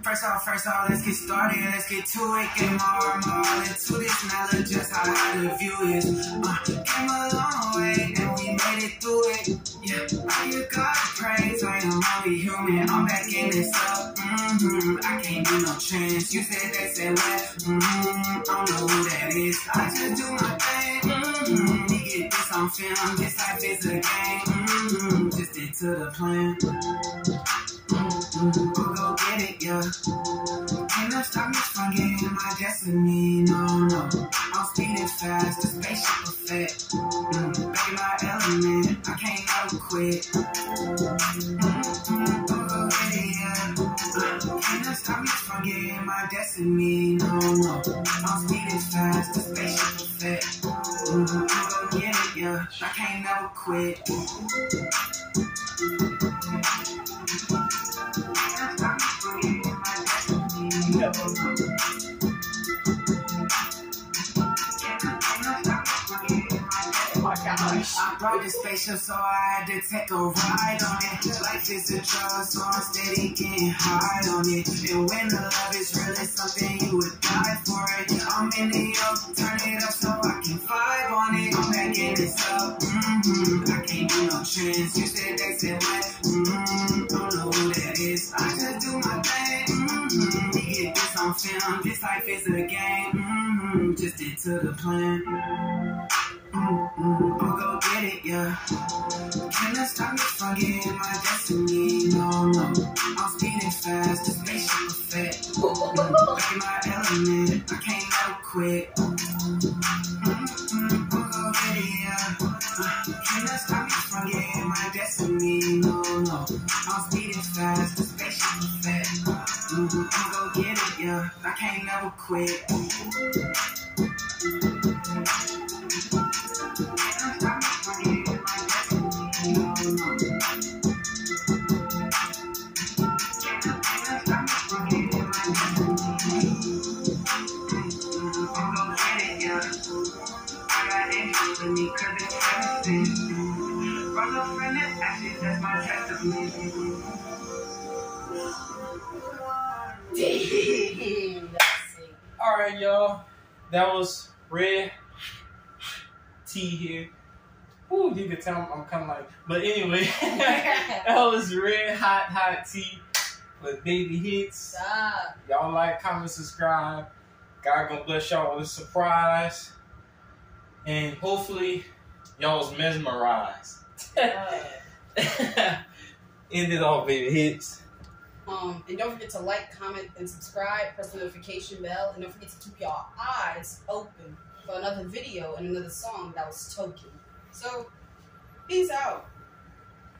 First off, let's get started, let's get to it. Get more into this knowledge, just how the view is. Came a long way, and we made it through it. Yeah, I give God praise, I am only human. I'm back in this up. I can't do no trends. You said they said what? I don't know who that is. I just do my thing. We get this on film, this life is a game. Just stick to the plan. We'll go get it, yeah. Ain't no stop me from getting my destiny, no. I'm speeding fast, the spaceship effect. Baby, my element, I can't ever quit. We'll go get it, yeah. Ain't no stop me from getting my destiny, no. I'm speeding fast, the spaceship effect. We'll go get it, yeah. I can't never quit. I brought the spaceship, so I had to take a ride on it. Life is a drug, so I'm steady getting high on it. And when the love is real, it's something you would die for it. I'm in the up, turn it up so I can vibe on it. I'm back in this up, I can't do no trends. You said they said what? Don't know who that is. I just do my thing. We get this on film, this life is a game. Just stick to the plan. I'll go get it, yeah. Can't stop me from getting my destiny, no. I'm speeding fast, the spaceship effect. Back in my element, I can't never quit. I'll go get it, yeah. Can't stop me from getting my destiny, no. I'm speeding fast, the spaceship effect. I'll go get it, yeah. I can't never quit. Me, cause it's everything. From a friend that actually that's my testament. Alright, y'all. That was Red Tea here. Ooh, you can tell I'm kind of like. But anyway, that was Red Hot Tea with Baby Hits. Y'all like, comment, subscribe. God gonna bless y'all with a surprise. And hopefully, y'all was mesmerized. Ended off, Baby Hits. And don't forget to like, comment, and subscribe. Press the notification bell. And don't forget to keep your eyes open for another video and another song that was token. So, peace out.